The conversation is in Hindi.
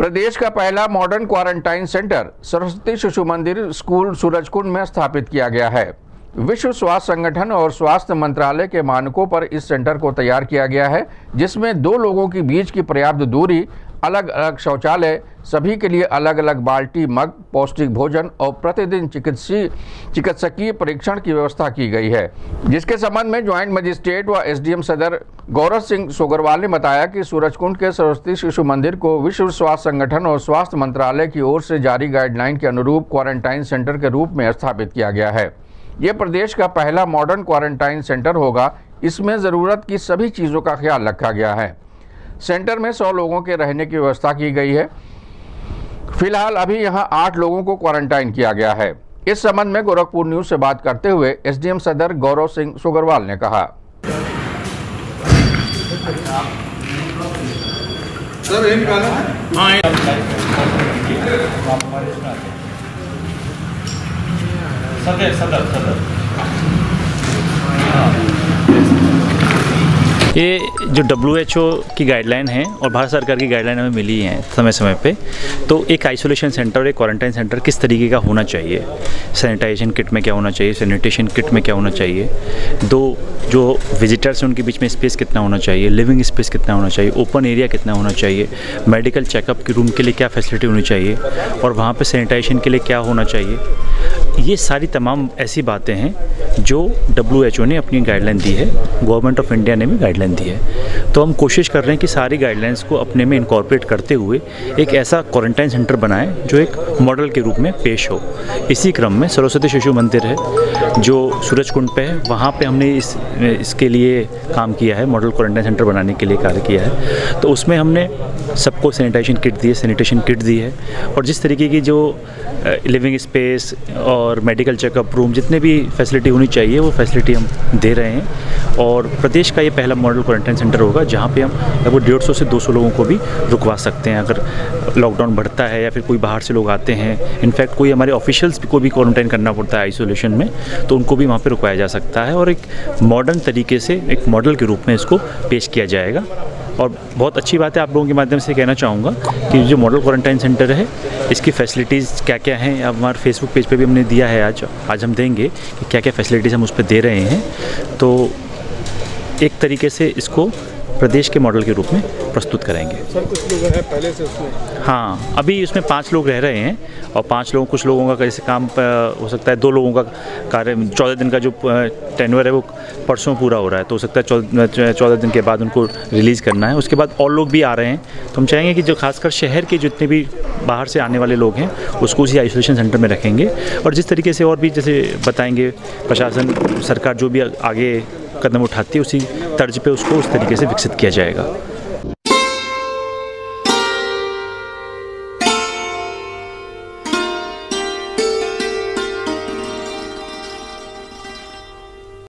प्रदेश का पहला modern quarantine centre Saraswati Shishu मंदिर स्कूल सूरजकुंड में स्थापित किया गया है। विश्व स्वास्थ्य संगठन और स्वास्थ्य मंत्रालय के मानकों पर इस सेंटर को तैयार किया गया है, जिसमें 2 लोगों के बीच की पर्याप्त दूरी, अलग अलग शौचालय, सभी के लिए अलग अलग बाल्टी, मग, पौष्टिक भोजन और प्रतिदिन चिकित्सकीय परीक्षण की व्यवस्था की गई है। जिसके संबंध में ज्वाइंट मजिस्ट्रेट व एसडीएम सदर गौरव सिंह सोगरवाल ने बताया कि सूरजकुंड के सरस्वती शिशु मंदिर को विश्व स्वास्थ्य संगठन और स्वास्थ्य मंत्रालय की ओर से जारी गाइडलाइन के अनुरूप क्वारंटाइन सेंटर के रूप में स्थापित किया गया है। ये प्रदेश का पहला मॉडर्न क्वारंटाइन सेंटर होगा। इसमें ज़रूरत की सभी चीज़ों का ख्याल रखा गया है। सेंटर में 100 लोगों के रहने की व्यवस्था की गई है। फिलहाल अभी यहां 8 लोगों को क्वारंटाइन किया गया है। इस संबंध में गोरखपुर न्यूज से बात करते हुए एसडीएम सदर गौरव सिंह सोगरवाल ने कहा, ये जो WHO की गाइडलाइन है और भारत सरकार की गाइडलाइन हमें मिली है समय समय पे, तो एक आइसोलेशन सेंटर और एक क्वारंटाइन सेंटर किस तरीके का होना चाहिए, सैनिटाइजेशन किट में क्या होना चाहिए, सैनिटेशन किट में क्या होना चाहिए, 2 जो विजिटर्स हैं उनके बीच में स्पेस कितना होना चाहिए, लिविंग स्पेस कितना होना चाहिए, ओपन एरिया कितना होना चाहिए, मेडिकल चेकअप के रूम के लिए क्या फैसिलिटी होनी चाहिए और वहाँ पर सैनिटाइजेशन के लिए क्या होना चाहिए, ये सारी तमाम ऐसी बातें हैं जो WHO ने अपनी गाइडलाइन दी है, गवर्नमेंट ऑफ इंडिया ने भी गाइडलाइन दी है। तो हम कोशिश कर रहे हैं कि सारी गाइडलाइंस को अपने में इनकॉर्पोरेट करते हुए एक ऐसा क्वारंटाइन सेंटर बनाएं जो एक मॉडल के रूप में पेश हो। इसी क्रम में सरस्वती शिशु मंदिर है जो सूरजकुंड पे है, वहाँ पे हमने इसके लिए काम किया है, मॉडल क्वारंटाइन सेंटर बनाने के लिए कार्य किया है। तो उसमें हमने सबको सैनिटाइजेशन किट दी है, सैनिटेशन किट दी है और जिस तरीके की जो लिविंग स्पेस और मेडिकल चेकअप रूम, जितने भी फैसिलिटी होनी चाहिए वो फैसिलिटी हम दे रहे हैं। और प्रदेश का ये पहला मॉडल क्वारंटाइन सेंटर होगा जहाँ पे हम लगभग 150 से 200 लोगों को भी रुकवा सकते हैं। अगर लॉकडाउन बढ़ता है या फिर कोई बाहर से लोग आते हैं, इनफैक्ट कोई हमारे ऑफिशियल्स को भी क्वारंटाइन करना पड़ता है आइसोलेशन में, तो उनको भी वहाँ पर रुकवाया जा सकता है और एक मॉडर्न तरीके से एक मॉडल के रूप में इसको पेश किया जाएगा। और बहुत अच्छी बात है, आप लोगों के माध्यम से कहना चाहूँगा कि जो मॉडल क्वारंटाइन सेंटर है इसकी फैसिलिटीज़ क्या क्या हैं, अब हमारे फेसबुक पेज पे भी हमने दिया है। आज हम देंगे कि क्या क्या फैसिलिटीज़ हम उस पर दे रहे हैं। तो एक तरीके से इसको प्रदेश के मॉडल के रूप में प्रस्तुत करेंगे। सर, कुछ लोग हैं पहले से उसमें? हाँ, अभी उसमें 5 लोग रह रहे हैं और 5 लोगों, कुछ लोगों का कैसे काम हो सकता है 2 लोगों का कार्य 14 दिन का जो टेन्योर है वो परसों पूरा हो रहा है, तो हो सकता है 14 दिन के बाद उनको रिलीज़ करना है। उसके बाद और लोग भी आ रहे हैं, तो हम चाहेंगे कि जो खासकर शहर के जितने भी बाहर से आने वाले लोग हैं उसको उसी आइसोलेशन सेंटर में रखेंगे और जिस तरीके से और भी जैसे बताएंगे प्रशासन, सरकार जो भी आगे कदम उठाती है उसी तर्ज पे उसको उस तरीके से विकसित किया जाएगा।